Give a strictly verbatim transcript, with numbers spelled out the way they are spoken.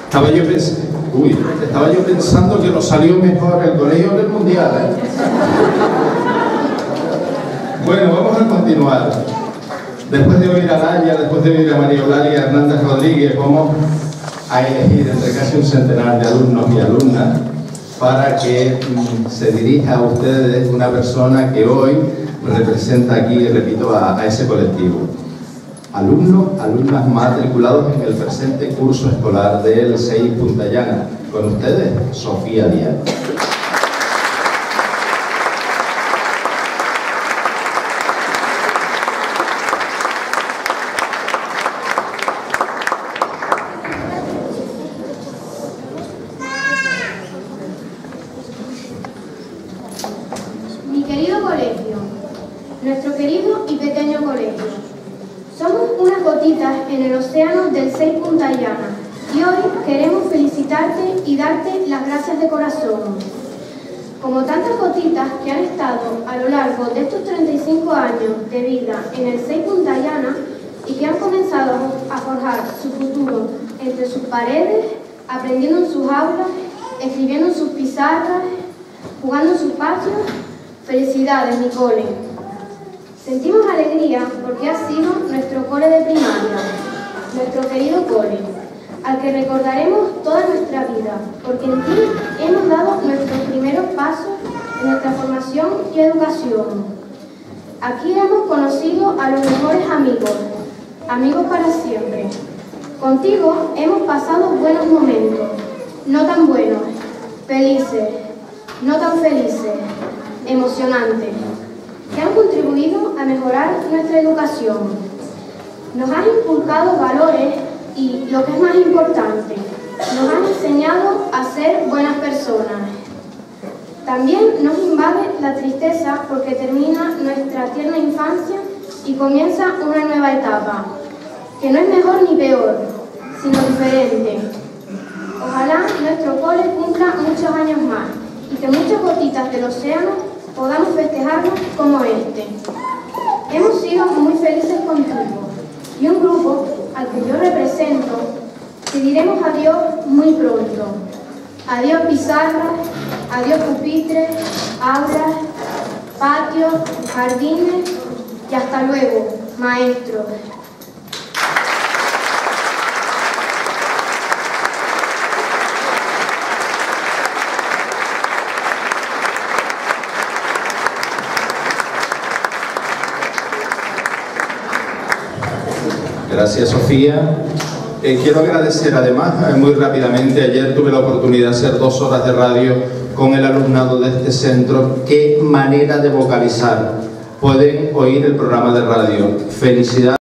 Estaba yo, pens Uy, estaba yo pensando que nos salió mejor el colegio del mundial, ¿eh? Bueno, vamos a continuar. Después de oír a Laia, después de oír a María Eulalia Hernández Rodríguez, vamos a elegir entre casi un centenar de alumnos y alumnas para que mm, se dirija a ustedes una persona que hoy representa aquí, repito, a, a ese colectivo. Alumnos, alumnas matriculados en el presente curso escolar del C I Punta Llana. Con ustedes, Sofía Díaz. Mi querido colegio, nuestro querido y pequeño colegio. Somos unas gotitas en el océano del C I Punta Llana y hoy queremos felicitarte y darte las gracias de corazón. Como tantas gotitas que han estado a lo largo de estos treinta y cinco años de vida en el C I Punta Llana y que han comenzado a forjar su futuro entre sus paredes, aprendiendo en sus aulas, escribiendo en sus pizarras, jugando en sus patios, felicidades, mi cole. Sentimos alegría porque ha sido nuestro cole de primaria, nuestro querido cole, al que recordaremos toda nuestra vida, porque en ti hemos dado nuestros primeros pasos en nuestra formación y educación. Aquí hemos conocido a los mejores amigos, amigos para siempre. Contigo hemos pasado buenos momentos, no tan buenos, felices, no tan felices, emocionantes, que han contribuido a mejorar nuestra educación. Nos han inculcado valores y, lo que es más importante, nos han enseñado a ser buenas personas. También nos invade la tristeza porque termina nuestra tierna infancia y comienza una nueva etapa, que no es mejor ni peor, sino diferente. Ojalá nuestro cole cumpla muchos años más y que muchas gotitas del océano podamos festejarnos como este. Hemos sido muy felices contigo y un grupo al que yo represento te diremos adiós muy pronto. Adiós pizarras, adiós pupitres, aulas, patios, jardines y hasta luego, maestros. Gracias, Sofía. Eh, quiero agradecer además, eh, muy rápidamente, ayer tuve la oportunidad de hacer dos horas de radio con el alumnado de este centro. Qué manera de vocalizar. Pueden oír el programa de radio. Felicidades.